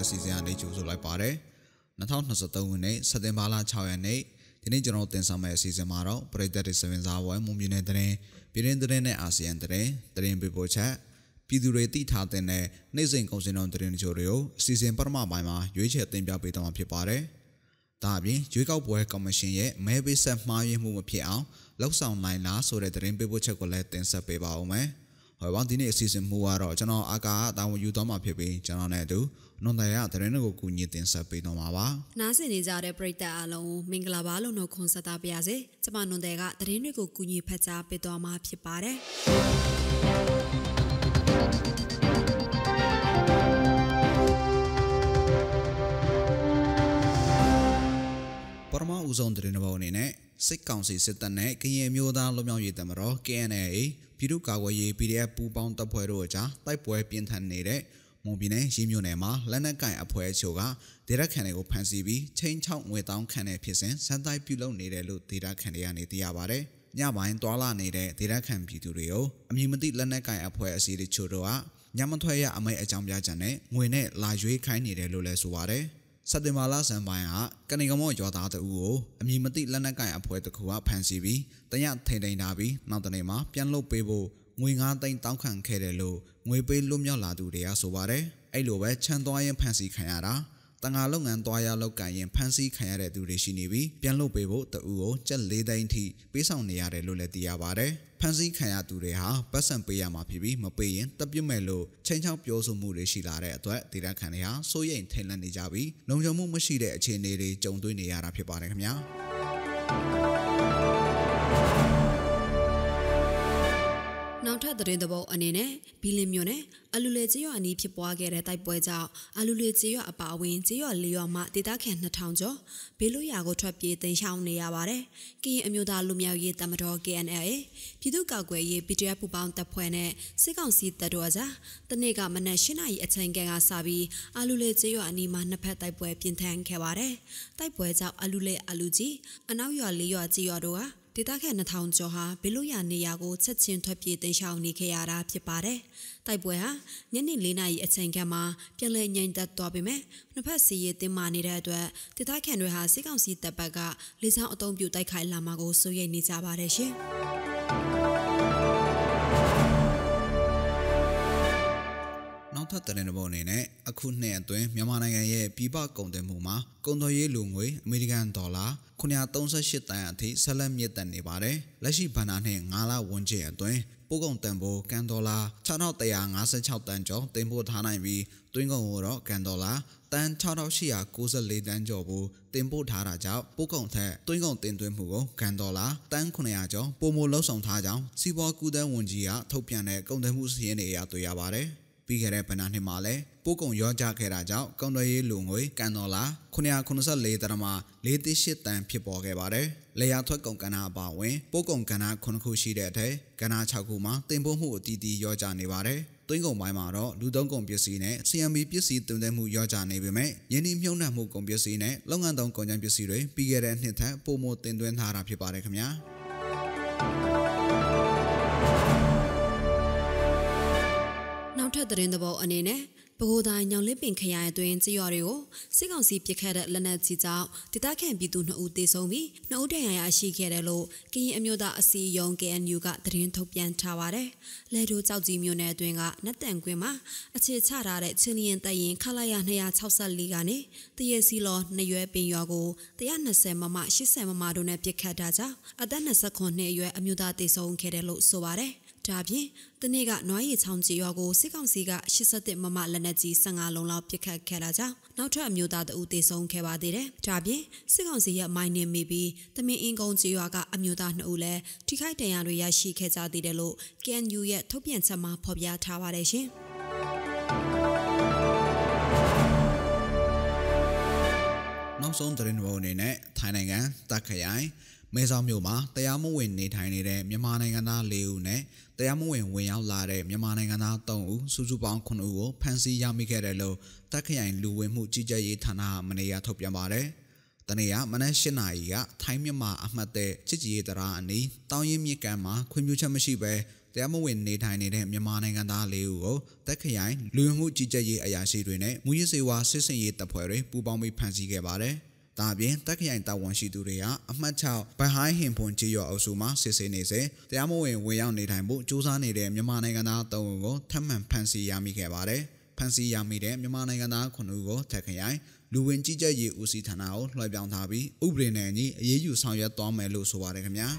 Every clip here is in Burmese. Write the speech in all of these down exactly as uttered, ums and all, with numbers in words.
စီစဉ်ရနေကြိုဆိုလိုက်ပါတယ်။၂၀၂၃ခုနှစ်စက်တင်ဘာလ၆ရက်နေ့ဒီနေ့ကျွန်တော်တင်ဆက်မယ့်အစီအစဉ်မှာတော့ပရိသတ်တွေစပင်စားပွဲမွန်ပြည်နယ်သတင်းပြည်တွင်းသတင်းနဲ့အာဆီယံသတင်းသတင်းပေးပို့ချက်ပြည်သူတွေသိထားတဲ့နေ့စဉ်ကုန်စည်နှုန်းသတင်းတချို့တွေကိုအစီအစဉ်ပထမပိုင်းမှာရွေးချယ်တင်ပြပေးသွားမှာဖြစ်ပါတယ်။ဒါအပြင်ရွေးကောက်ပွဲကော်မရှင်ရဲ့မဲပေးဆက်မှားယွင်းမှုမဖြစ်အောင်လှုပ်ဆောင်နိုင်လားဆိုတဲ့သတင်းပေးပို့ချက်ကိုလည်းတင်ဆက်ပေးပါဦးမယ်။ဟောပါဒီနေ့အစီအစဉ်မူကတော့ကျွန်တော်အာကာအတာဝန်ယူသွားမှာဖြစ်ပြီးကျွန်တော်နဲ့အတူနွန်တရားသတင်းတွေကိုကူညီတင်ဆက်ပေးတော့မှာပါ။နားဆင်နေကြတဲ့ပရိသတ်အားလုံးမင်္ဂလာပါလို့နှုတ်ခွန်းဆက်သပါရစေ။ကျွန်မနွန်တဲ့ကသတင်းတွေကိုကူညီဖတ်ကြားပေးသွားမှာဖြစ်ပါတယ်။ပထမဦးဆုံးသတင်းဘောအနေနဲ့စစ်ကောင်စီစစ်တပ်နဲ့ကရင်မျိုးသားလူမျိုးရေးတမတော် K N L A ပြည်သူ့ကာကွယ်ရေး P D F ပူးပေါင်းတပ်ဖွဲ့တို့အကြားတိုက်ပွဲပြင်းထန်နေတဲ့မွန်ပြည်နယ်ရင်းမြို့နယ်မှာလက်နက်ကင်အဖွဲ့အချို့ကဒေသခံတွေကိုဖမ်းဆီးပြီးချင်းချောက်ငွေတောင်းခံတဲ့ဖြစ်စဉ်စံတိုက်ပြုလုပ်နေတယ်လို့ဒေသခံတွေကနေသိရပါတယ်။ညပိုင်းတွာလာနေတဲ့ဒေသခံပြည်သူတွေကိုအမည်မသိလက်နက်ကင်အဖွဲ့အစည်းတွေချို့တို့ကညမထွက်ရအမိန့်အကြောင်းပြချက်နဲ့ငွေနဲ့လာရွေးခိုင်းနေတယ်လို့လည်းဆိုပါတယ်။စက်တင်ဘာလဆန်းပိုင်းကကနေကမော့ရွာသားတအူးကိုအမည်မသိလက်နက်ကင်အဖွဲ့တစ်ခုကဖမ်းဆီးပြီးတညထိန်ထိန်ထားပြီးနောက်တနေ့မှာပြန်လုတ်ပေးဖို့ငွေငါးသိန်းတောင်းခံခဲ့တယ်လို့ငွေပေးလွတ်မြောက်လာသူတွေကဆိုပါတယ်။အဲ့လိုပဲချမ်းသွားရင်ဖမ်းဆီးခံရတာတန်ငါလုပ်ငန်းသွားရလောက်ကန်ရင်ဖမ်းဆီးခံရတဲ့သူတွေရှိနေပြီးပြန်လုတ်ပေးဖို့တအူးကိုကျပ်လေးသိန်းထိပေးဆောင်နေရတယ်လို့လည်းသိရပါတယ်။ဖမ်းဆီးခံရသူတွေဟာပတ်စံပေးရမှာဖြစ်ပြီးမပေးရင်တပ်ပြစ်မဲ့လို့ချင်းချောက်ပြောဆိုမှုတွေရှိလာတဲ့အတွက်ဒေသခံတွေဟာစိုးရိမ်ထိတ်လန့်နေကြပြီးလုံခြုံမှုမရှိတဲ့အခြေအနေတွေကြုံတွေ့နေရတာဖြစ်ပါတယ်ခင်ဗျာ။နောက်ထပ်သတင်းသဘောအနေနဲ့ဘီလင်မြို့နယ်အလူလေကျေးရွာအနီးဖြစ်ပွားခဲ့တဲ့တိုက်ပွဲကြောင့်အလူလေကျေးရွာအပါအဝင်ကျေးရွာလေးရွာမှဒေသခံနှစ်ထောင်ကျော်ဘေးလွတ်ရာကိုထွက်ပြေးတိမ်းရှောင်နေရပါတယ်။ကရင်အမျိုးသားလူမျိုးရေးတမတော် K N L A ပြည်သူ့ကာကွယ်ရေး P D F ပူးပေါင်းတပ်ဖွဲ့နဲ့စစ်ကောင်စီတပ်တို့အကြားတနေ့ကမနက်၈နာရီအချိန်ကစပြီးအလူလေကျေးရွာအနီးမှာနှစ်ဖက်တိုက်ပွဲပြင်းထန်ခဲ့ပါတယ်။တိုက်ပွဲကြောင့်အလူလေအလူကြီးအနောက်ရွာလေးရွာကျေးရွာတို့ဟာဒေသခံနှစ်ထောင်ကျော်ဟာဘေးလွတ်ရာနေရာကိုချက်ချင်းထွက်ပြေးတိမ်းရှောင်နေခဲ့ရတာဖြစ်ပါတယ်။တိုက်ပွဲဟာညနေ၄နာရီအချိန်ခန့်မှာပြန်လည်ငြိမ်သက်သွားပေမဲ့နှစ်ဖက်စီရေးတင်းမာနေတဲ့အတွက်ဒေသခံတွေဟာစစ်ကောင်စီတပ်ဘက်ကလေကြောင်းအုံပြုတိုက်ခိုက်လာမှာကိုစိုးရိမ်နေကြပါတယ်ရှင်။နောက်ထပ်သတင်းဘောအနေနဲ့အခုနှစ်အတွင်းမြန်မာနိုင်ငံရဲ့ပြည်ပကုန်သွယ်မှုမှာကုန်သွယ်ရေးလူငွေအမေရိကန်ဒေါ်လာခုနှစ်သုံးရှစ်တန်အထိဆက်လက်မြင့်တက်နေပါတယ်။လက်ရှိဘဏ္ဍာနှစ်ငါးလဝန်းကျင်အတွင်းပို့ကုန်တန်ဖိုးကန်ဒေါ်လာခြောက်ထောင်တစ်ရာငါးဆယ်ခြောက်တန်ကျော်တင်ပို့ထားနိုင်ပြီးသွင်းကုန်ကိုတော့ကန်ဒေါ်လာတန်ခြောက်ထောင်ရှစ်ရာကိုးဆယ်လေးတန်ကျော်ကိုတင်ပို့ထားတာကြောင့်ပို့ကုန်ထက်သွင်းကုန်တင်သွင်းမှုကိုကန်ဒေါ်လာတန်ခုနှစ်ရာကျော်ပိုမိုလှုပ်ဆောင်ထားကြောင်းစီးပွားကူးသန်းဝန်ကြီးကထုတ်ပြန်တဲ့ကုန်သွယ်မှုစာရင်းတွေအရတွေ့ရပါတယ်။ပြီးခဲ့တဲ့ဘဏ္ဍာနှစ်မှာလည်းပို့ကုန်ရောကြခဲ့တာကြောင့်ကုန်သွယ်ရေးလူငွေကန်ဒေါ်လာခုနှစ်ရာခုနှစ်ဆယ်လေးတရမလေးသိန်းရှစ်တန်ဖြစ်ပေါ်ခဲ့ပါတယ်။လေယာထွက်ကုန်ကဏ္ဍအပါအဝင်ပို့ကုန်ကဏ္ဍခုနှစ်ခုရှိတဲ့အထက်ကဏ္ဍခြောက်ခုမှာတင်ပို့မှုအတီးတီးရောကြနေပါတယ်။သွင်းကုန်ပိုင်းမှာတော့လူသုံးကုန်ပစ္စည်းနဲ့ C M B ပစ္စည်းတင်သွင်းမှုရောကြနေပေမဲ့ယင်းဒီမြုံနှံမှုကုန်ပစ္စည်းနဲ့လုပ်ငန်းသုံးကုန်ကျန်းပစ္စည်းတွေပြီးခဲ့တဲ့နှစ်ထက်ပိုမိုတင်သွင်းထားတာဖြစ်ပါတယ်ခင်ဗျာ။နောက်ထပ်သတင်းသဘောအနေနဲ့ပဲခူးတိုင်းညောင်လင်းပင်ခရိုင်အတွင်းကြေးရွာတွေကိုစစ်ကောင်စီပစ်ခတ်တဲ့လက်နက်ကြီးကြောင့်ဒေသခံပြည်သူနှစ်ဦးသေဆုံးပြီးနှစ်ဦးဒဏ်ရာရရှိခဲ့တယ်လို့ကရင်အမျိုးသားအစည်းအရုံး K N U ကသတင်းထုတ်ပြန်ထားပါတယ်။လဲထိုးကြောက်ကြီးမြို့နယ်အတွင်းကနတ်တန်ကွင်းမှာအခြေချထားတဲ့ချင်းလျင်တပ်ရင်ခလာရနှစ်ရာခြောက်ဆယ်လေးကနေတရေစီလောနှစ်ရွယ်ပင်ရွာကို၁၂၀မမ၈၀မမတို့နဲ့ပစ်ခတ်တာကြောင့်အသက်၂၉နှစ်အရွယ်အမျိုးသားသေဆုံးခဲ့တယ်လို့ဆိုပါတယ်။ဒါပြင်တနေ့ကနွားရည်ချောင်းကြီးရွာကိုစစ်ကောင်စီက၈၁မမလက်နက်ကြီး၁၅လုံးလောက်ပစ်ခတ်ခဲ့တာကြောင့်နောက်ထပ်အမျိုးသားတဦးသေဆုံးခဲ့ပါသေးတယ်။ဒါပြင်စစ်ကောင်စီရဲ့မိုင်းနှင်မိပြီးတမင်အင်းကုန်းကြီးရွာကအမျိုးသားနှစ်ဦးလည်းထိခိုက်ဒဏ်ရာတွေရရှိခဲ့ကြသေးတယ်လို့ K N U ရဲ့ထုတ်ပြန်ချက်မှာဖော်ပြထားပါတယ်ရှင်။နောက်ဆုံးသတင်းဘောအနေနဲ့ထိုင်းနိုင်ငံတာခရိုင်မဲဆောက်မြို့မှာတရားမဝင်နေထိုင်နေတဲ့မြန်မာနိုင်ငံသားလေးဦးနဲ့တရားမဝင်ဝင်ရောက်လာတဲ့မြန်မာနိုင်ငံသားသုံးဦးစုစုပေါင်းခုနှစ်ဦးကိုဖမ်းဆီးရမိခဲ့တယ်လို့တပ်ခရိုင်လူဝင်မှုကြီးကြပ်ရေးဌာနကမနေ့ကထုတ်ပြန်ပါတယ်။တနေ့ကမနက်၈နာရီကထိုင်းမြန်မာအမှတ်တဲ့ချစ်ကြည်ရေးတရားအနီးတောင်းရင်မြစ်ကမ်းမှာခွင့်ပြုချက်မရှိဘဲแต่เมื่อวันในไทยในแดนမြန်မာနိုင်ငံသားလေးဦးကိုတက်ခရိုင်လူဝင်မှုကြီးကြပ်ရေးအရာရှိတွေနဲ့မူရစ်စေဝါစစ်စင်ရေးတပ်ဖွဲ့တွေပူးပေါင်းပြီးဖမ်းဆီးခဲ့ပါတယ်။ဒါအပြင်တက်ခရိုင်တာဝန်ရှိသူတွေကအမှတ်၆ဘဟိုင်းဟင်ဖွန်ကြီးရော်အုပ်စုမှာစစ်ဆေးနေစေတရားမဝင်ဝင်ရောက်နေထိုင်ဖို့စူးစမ်းနေတဲ့မြန်မာနိုင်ငံသား၃ဦးကိုထပ်မံဖမ်းဆီးရမိခဲ့ပါတယ်။ဖမ်းဆီးရမိတဲ့မြန်မာနိုင်ငံသားခုနှစ်ဦးကိုတက်ခရိုင်လူဝင်ကြီးကြပ်ရေးဦးစီးဌာနကိုလွှဲပြောင်းထားပြီးဥပဒေနဲ့အညီအရေးယူဆောင်ရွက်သွားမယ်လို့ဆိုပါတယ်ခင်ဗျာ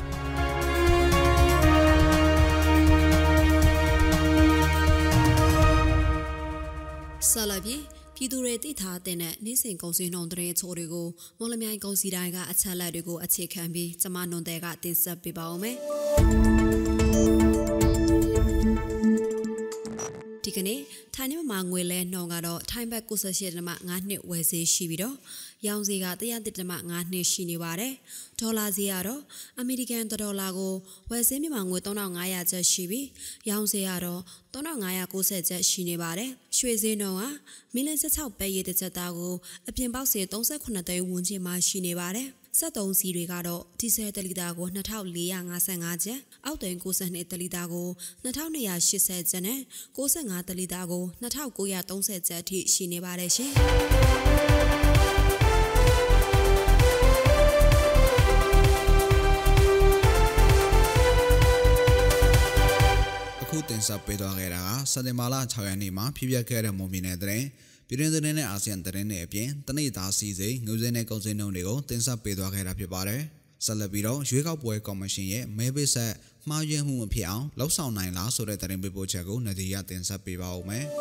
ဆလာဘီပြည်သူတွေတည်ထားတဲ့နေ့စဉ်ကုန်စည်နှုန်းတဲ့ချိုးတွေကိုမော်လမြိုင်ကုန်စည်တိုင်းကအချက်လက်တွေကိုအခြေခံပြီးကျမနွန်တဲ့ကတင်ဆက်ပေးပါဦးမယ်ဒီကနေ့ထိုင်းမြန်မာငွေလဲနှုန်းကတော့ထိုင်းဘက်၉၈.၅နှစ်ဝယ်ဈေးရှိပြီးတော့ရောင်းဈေးက၁၀၁.၅နှစ်ရှိနေပါတယ်။ဒေါ်လာဈေးကတော့အမေရိကန်ဒေါ်လာကိုဝယ်ဈေးမြန်မာငွေ၃၅၀၀ကျပ်ရှိပြီးရောင်းဈေးကတော့၃၅၉၀ကျပ်ရှိနေပါတယ်။ရွှေဈေးနှုန်းကမီလ၁၆ပဲရည်တစ်ချက်သားကိုအပြင်ပေါက်ဈေး၃၈သိန်းဝန်းကျင်မှာရှိနေပါတယ်။စက်သုံးစီတွေကတော့ဒီဇယ်တလီတာကို၂၄၅၅ကျပ်အောက်တိန်၉၂တလီတာကို၂၂၈၀ကျပ်နဲ့၉၅တလီတာကို၂၉၃၀ကျပ်အထိရှိနေပါတယ်ရှင်အခုတင်ဆက်ပေးသွားခဲ့တာကစက်တင်ဘာလ၆ရက်နေ့မှာဖြစ်ပျက်ခဲ့တဲ့မုံမြင့်တဲ့တဲ့ပြည်တွင်းသတင်းနဲ့အာဆီယံသတင်းတွေအပြင်တနေ့သားစီစိငွေစင်းနဲ့ကုန်စည်နှုန်းတွေကိုတင်ဆက်ပေးသွားခဲ့တာဖြစ်ပါတယ်။ဆက်လက်ပြီးတော့ရွေးကောက်ပွဲကော်မရှင်ရဲ့မဲပေးဆက်မှားယွင်းမှုမဖြစ်အောင်လှုပ်ဆောင်နိုင်လားဆိုတဲ့သတင်းပေးပို့ချက်ကိုနဒီရတင်ဆက်ပေးပါဦးမယ်။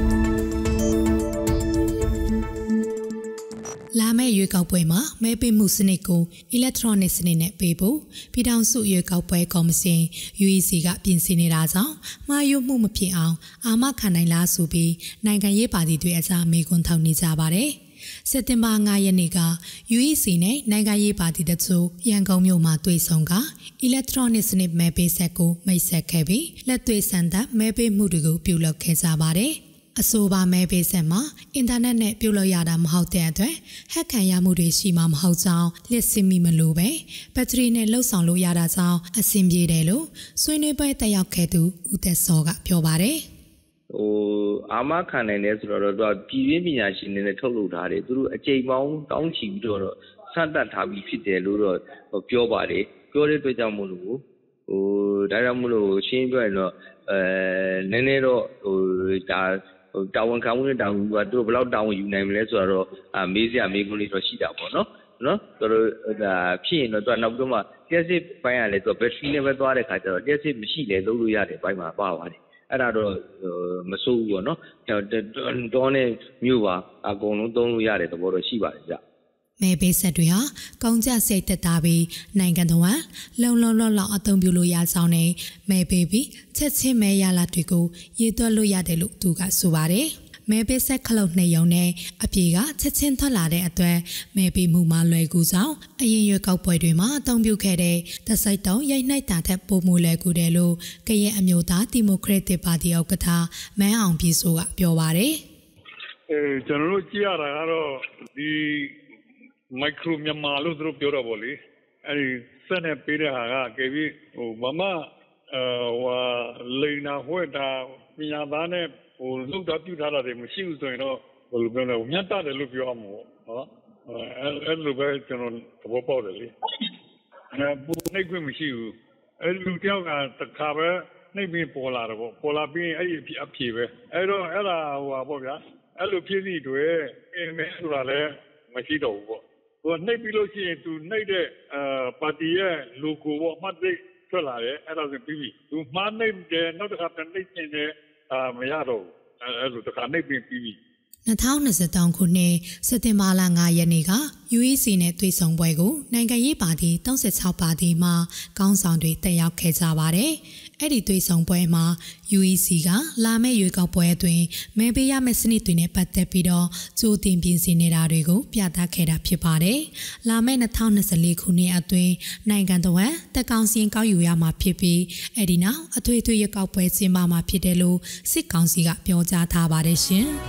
လာမယ့်ရွေးကောက်ပွဲမှာမဲပေးမှုစနစ်ကို electronic စနစ်နဲ့ပေးဖို့ပြည်ထောင်စုရွေးကောက်ပွဲကော်မရှင် U E C ကပြင်ဆင်နေတာကြောင့်မှားယွင်းမှုမဖြစ်အောင်အာမခံနိုင်လားဆိုပြီးနိုင်ငံရေးပါတီတွေအကြားမေးခွန်းထုတ်နေကြပါတယ်။စက်တင်ဘာ၅ရက်နေ့က U E C နဲ့နိုင်ငံရေးပါတီတချို့ရန်ကုန်မြို့မှာတွေ့ဆုံက electronic စနစ်မဲပေးဆက်ကိုမိတ်ဆက်ခဲ့ပြီးလက်တွေ့စံတမ်းမဲပေးမှုတွေကိုပြုလုပ်ခဲ့ကြပါတယ်။အဆိုပါမဲပေးဆက်မှာအင်တာနက်နဲ့ပြုလုပ်ရတာမဟုတ်တဲ့အတွက်ဟက်ခံရမှုတွေရှိမှာမဟုတ်ကြောင်းလျှက်စစ်မိမလို့ပဲဘက်ထရီနဲ့လှုပ်ဆောင်လို့ရတာကြောင့်အဆင်ပြေတယ်လို့ဆွေးနွေးပွဲတက်ရောက်ခဲ့သူဦးသက်စောကပြောပါတယ်ဟိုအာမခံနိုင်တယ်ဆိုတော့သူကပြည်ရင်းပညာရှင်တွေနဲ့ထုတ်လုပ်ထားတယ်သူတို့အကြိမ်ပေါင်းတောင်းချီပြီးတော့စတတ်ထားပြီးဖြစ်တယ်လို့တော့ပြောပါတယ်ပြောတဲ့အတွက်ကြောင့်မို့လို့ဟိုဒါကြောင့်မို့လို့ရှင်းပြရင်တော့အဲနည်းနည်းတော့ဟိုဒါတာဝန်ခံမှုနဲ့တာဝန်ကသူတို့ဘယ်လောက်တာဝန်ယူနိုင်မလဲဆိုတော့အမေးစရာမေးခွန်းလေးတော့ရှိတာပေါ့နော်နော်သူတို့ဒါဖြစ်ရင်တော့သူကနောက်ပြီးတော့မှတက်စစ်ပိုင်းရလဲသူကဘက်ထရီနဲ့ပဲသွားတဲ့ခါကျတော့တက်စစ်မရှိလဲလုပ်လို့ရတယ်ဘိုင်းမှာပါပါတယ်အဲ့ဒါတော့မစိုးဘူးပေါ့နော်တောနဲ့မြို့ပါအကုန်လုံးသုံးလို့ရတဲ့သဘောတော့ရှိပါတယ်ဗျမဲပေးဆက်တွေဟာကောင်းကျစိတ်သက်သာပြီးနိုင်ငံတော်ဝန်လုံလုံလောက်လောက်အသုံးပြုလို့ရဆောင်နေမဲပေးပြီးချက်ချင်းမဲရလာတွေကိုရေးသွက်လို့ရတယ်လို့သူကဆိုပါတယ်မဲပေးဆက်ခလုတ်နှစ်ယုံနဲ့အပြေကချက်ချင်းထွက်လာတဲ့အတွက်မဲပေးမှုမှာလွယ်ကူဆောင်အရင်ရွေးကောက်ပွဲတွေမှာအသုံးပြုခဲ့တဲ့သစိုက်တုံးရိုက်နှိုက်တာထက်ပိုမိုလွယ်ကူတယ်လို့ကရင်အမျိုးသားဒီမိုကရက်တစ်ပါတီဥက္ကဋ္ဌမန်းအောင်ပြည်စိုးကပြောပါတယ်အဲကျွန်တော်တို့ကြည့်ရတာကတော့ဒီမိုက်ခရိုမြန်မာလို့သူတို့ပြောတော့ဗောလေအဲဒီစက်နဲ့ပေးတဲ့ဟာကကဲပြီးဟိုမမအဲဟိုလိန်နာဟွက်တာပညာသားနဲ့ဟိုလောက်တာပြုထားတာတွေမရှိဘူးဆိုရင်တော့ဘယ်လိုပြောလဲမြတ်တယ်လို့ပြောရမှာပေါ့နော်အဲအဲ့လိုပဲကျွန်တော်သဘောပေါက်တယ်လေအဲပုံနှိပ်ခွင့်မရှိဘူးအဲလူတယောက်ကတခါပဲနှိပ်ပြီးပေါ်လာတော့ဗောပေါ်လာပြီးအဲ့ဒီအဖြေပဲအဲ့တော့အဲ့ဒါဟိုပါဗောဗျာအဲ့လိုဖြစ်စီတွေအင်းမဲဆိုတာလည်းမရှိတော့ဘူးဗောဟိုနှိပ်ပြီးလို့ရှိရင်သူနှိပ်တဲ့အာပါတီရဲ့ logo ပေါ့မှတ်သိထွက်လာတယ်အဲ့ဒါဆိုပြီးပြီသူမှားနှိပ်တယ်နောက်တစ်ခါပြန်နှိပ်ကျင်တယ်အာမရတော့ဘူးအဲ့လိုတစ်ခါနှိပ်ပြီးပြီးပြီ၂၀၂၃ခုနှစ်စက်တင်ဘာလ၅ရက်နေ့က U E C နဲ့တွေ့ဆုံပွဲကိုနိုင်ငံရေးပါတီ၃၆ပါတီမှခေါင်းဆောင်တွေတက်ရောက်ခဲ့ကြပါတယ်။အဲ့ဒီတွေ့ဆုံပွဲမှာ U E C ကလာမယ့်ရွေးကောက်ပွဲအတွင်းမဲပေးရမယ့်စနစ်တွေနဲ့ပတ်သက်ပြီးတော့ကြိုတင်ပြင်ဆင်နေတာတွေကိုပြသခဲ့တာဖြစ်ပါတယ်။လာမယ့်၂၀၂၄ခုနှစ်အတွင်းနိုင်ငံတော်ဝန်တက်ကောင်စီကောက်ယူရမှာဖြစ်ပြီးအဲ့ဒီနောက်အထွေထွေရွေးကောက်ပွဲကျင်းပမှာဖြစ်တယ်လို့စစ်ကောင်စီကပြောကြားထားပါတယ်ရှင်။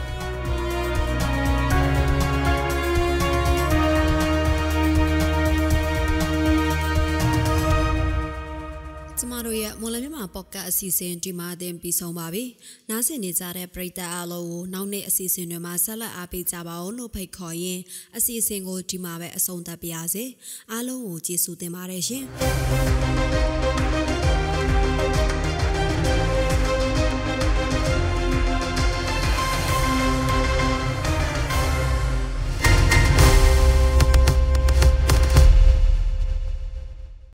ကျမတို့ရဲ့မော်လမြိုင်မှာပေါက်ကတ်အစီအစဉ်ဒီမှာတင်ပြီးဆုံးပါပြီ။နားဆင်နေကြတဲ့ပရိသတ်အားလုံးကိုနောက်နေ့အစီအစဉ်တွေမှာဆက်လက်အားပေးကြပါအောင်လို့ဖိတ်ခေါ်ရင်းအစီအစဉ်ကိုဒီမှာပဲအဆုံးသတ်ပါရစေ။အားလုံးကိုကျေးဇူးတင်ပါတယ်ရှင်။